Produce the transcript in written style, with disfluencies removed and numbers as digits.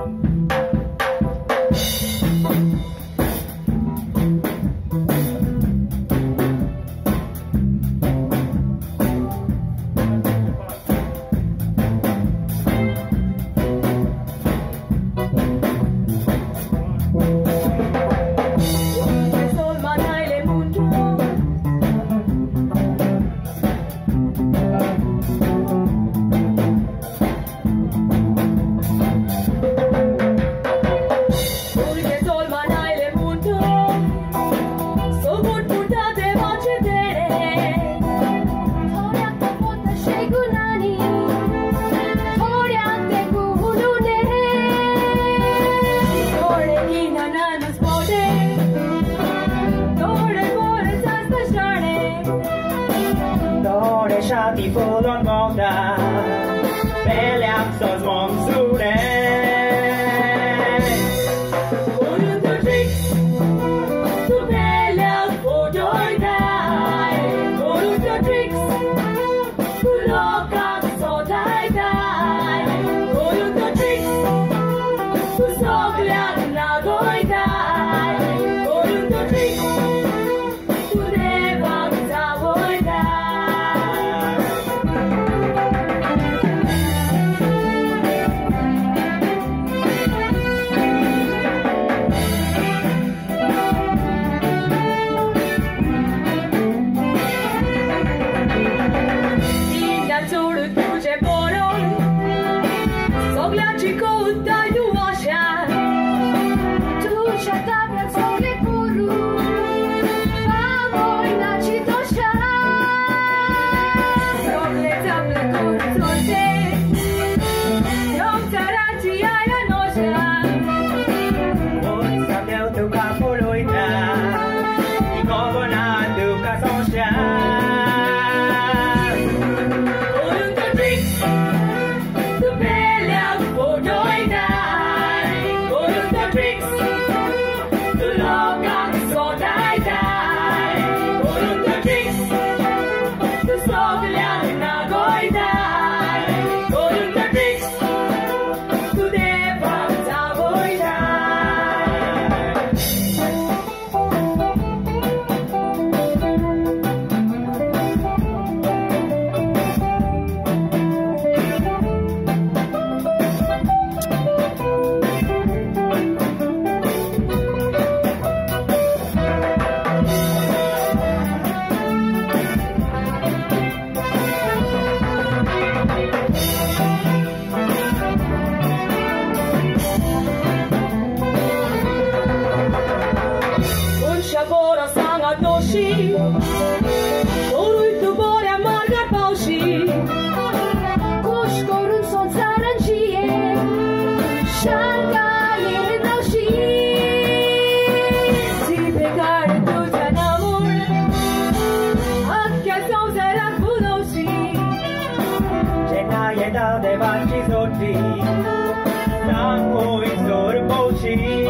Shati full on monta, Beliaksos monsude. Olu the tricks, to Beliak for joy die. Olu the tricks, to look so die. Olu the tricks, to so glad na joy die. Olu the tricks, to never avoid die. De baci soti, sang oi sor pochi.